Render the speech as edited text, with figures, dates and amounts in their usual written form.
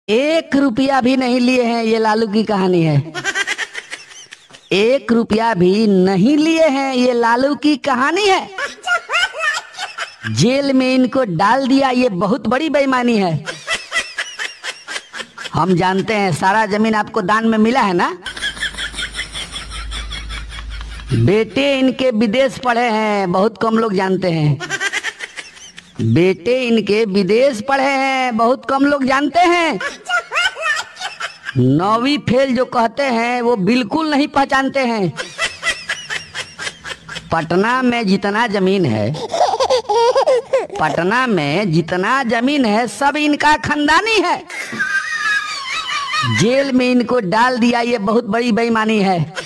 1 रुपया भी नहीं लिए हैं, ये लालू की कहानी है। 1 रुपया भी नहीं लिए हैं, ये लालू की कहानी है। जेल में इनको डाल दिया, ये बहुत बड़ी बेईमानी है। हम जानते हैं सारा जमीन आपको दान में मिला है ना। बेटे इनके विदेश पढ़े हैं, बहुत कम लोग जानते हैं। बेटे इनके विदेश पढ़े हैं, बहुत कम लोग जानते हैं। 9वीं फेल जो कहते हैं वो बिल्कुल नहीं पहचानते हैं। पटना में जितना जमीन है, पटना में जितना जमीन है सब इनका खानदानी है। जेल में इनको डाल दिया, ये बहुत बड़ी बेईमानी है।